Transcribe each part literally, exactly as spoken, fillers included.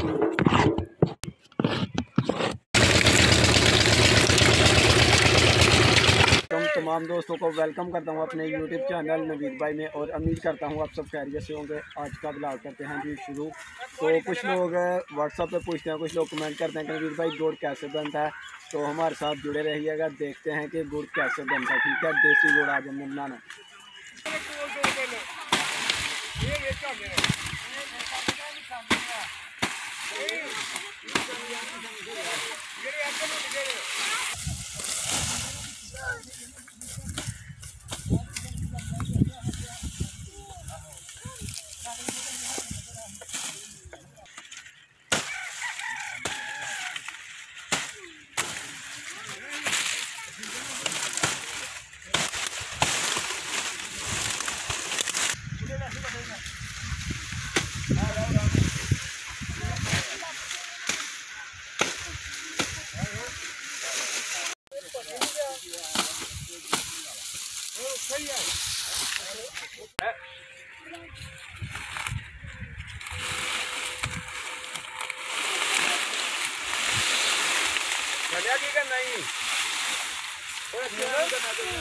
तमाम दोस्तों को वेलकम करता हूं अपने यूट्यूब चैनल नवीद भाई में, और उम्मीद करता हूं आप सब खैरियत से होंगे। आज का ब्लॉग करते हैं जी शुरू। तो कुछ लोग व्हाट्सएप पे पूछते हैं, कुछ लोग कमेंट करते हैं कि नवीद भाई गुड़ कैसे बनता है। तो हमारे साथ जुड़े रहिएगा, देखते हैं कि गुड़ कैसे बनता है। ठीक है, देसी गुड़ आज हमने बनाना। नहीं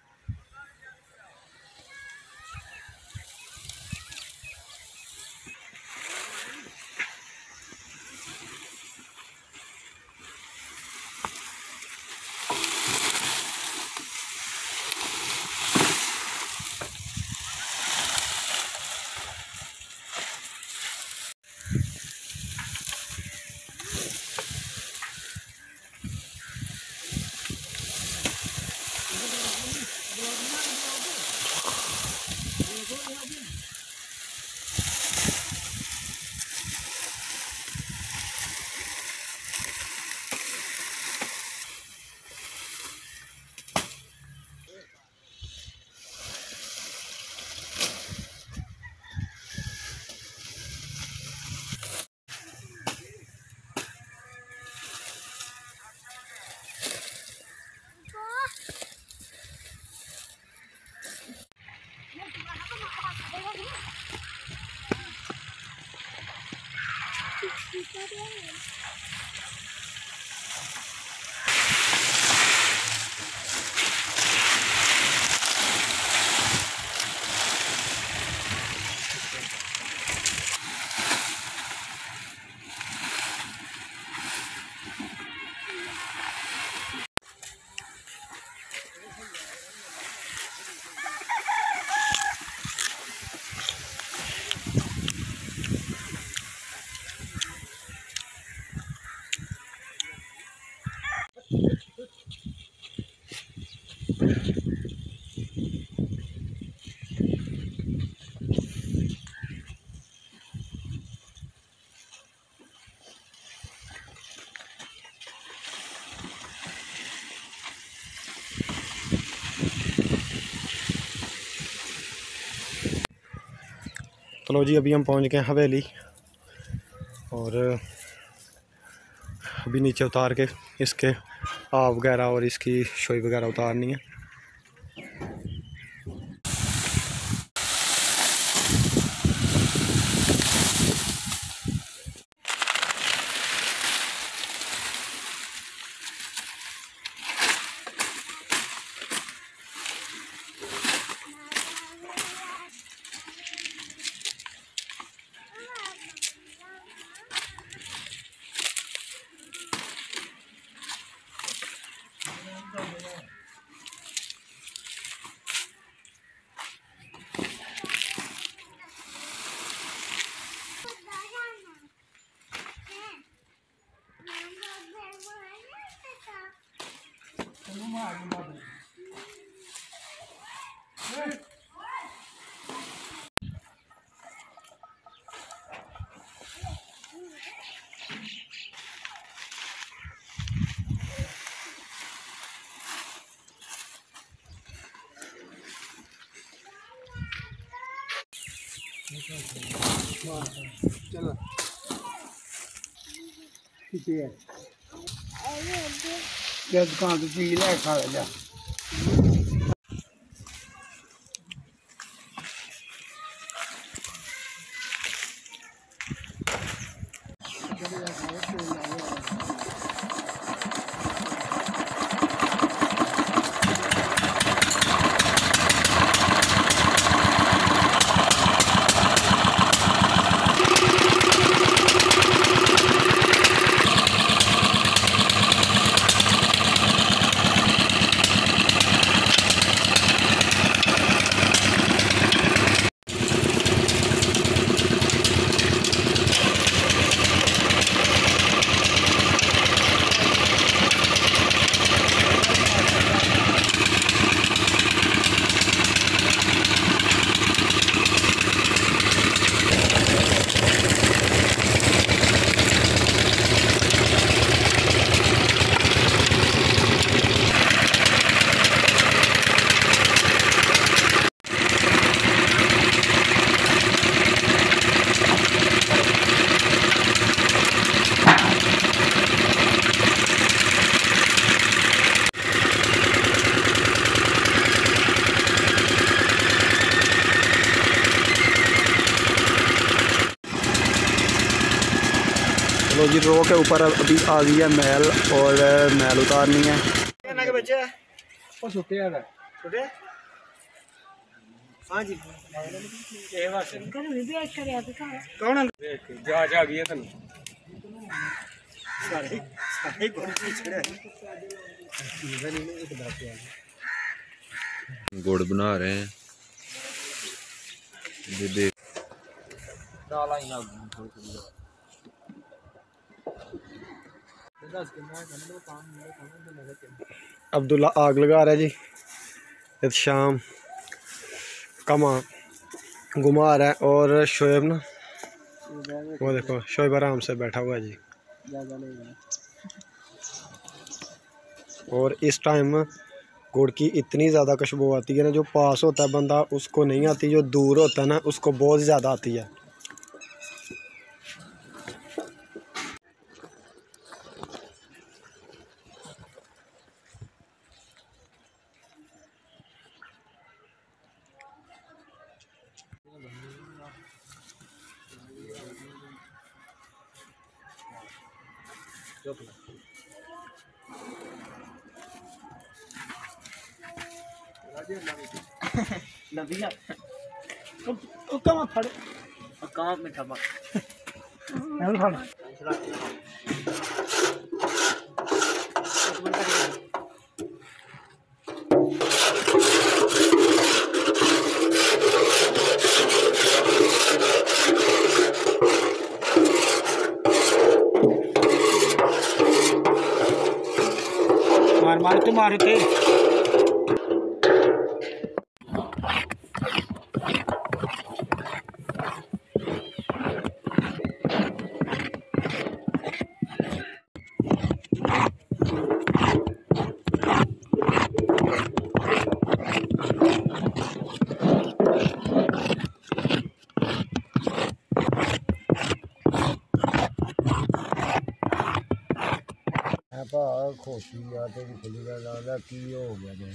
चलो जी, अभी हम पहुंच गए हवेली, और अभी नीचे उतार के इसके आग वगैरह और इसकी शोई वगैरह उतारनी है। चलो ठीक है, दुकान से चीज ले खा जा। तो जी रो के ऊपर अभी आ गई है मैल और मैल उतारनी है। हाँ जी कौन जा जा गई है सारे सारे गुड़ बना रहे हैं देख अब्दुल्ला आग लगा रहा है जी। शाम कमा घुमा रहा है और शोएब ना वो देखो शोएब आराम से बैठा हुआ है जी। और इस टाइम गुड़ की इतनी ज़्यादा खुशबू आती है ना, जो पास होता है बंदा उसको नहीं आती, जो दूर होता है ना उसको बहुत ज़्यादा आती है। नबिया कमा फड़ कमा में कमा मार मार तो मारे थे। खोटी आते की हो गया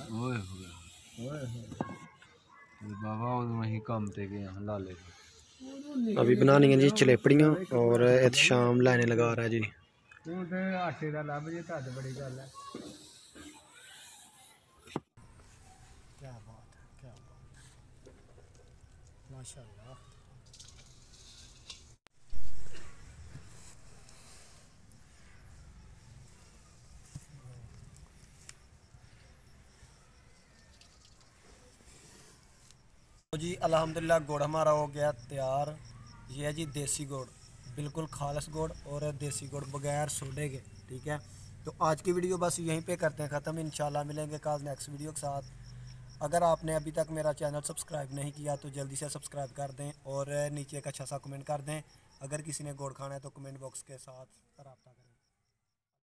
बाबा वहीं कम थे कि यहाँ ला ले। अभी बनानी है जी जलेबड़ियाँ और शाम लाने लगा रहा है जी। आटे का लाभ जी तो बड़ी गल है। क्या बात है क्या बात है माशाल्लाह। तो जी अल्हम्दुलिल्लाह गुड़ हमारा हो गया तैयार। ये है जी देसी गुड़, बिल्कुल खालस गुड़ और देसी गुड़ बगैर सोडे के। ठीक है, तो आज की वीडियो बस यहीं पे करते हैं ख़त्म। इंशाल्लाह मिलेंगे कल नेक्स्ट वीडियो के साथ। अगर आपने अभी तक मेरा चैनल सब्सक्राइब नहीं किया तो जल्दी से सब्सक्राइब कर दें और नीचे एक अच्छा सा कमेंट कर दें। अगर किसी ने गुड़ खाना है तो कमेंट बॉक्स के साथ रब्ता करें।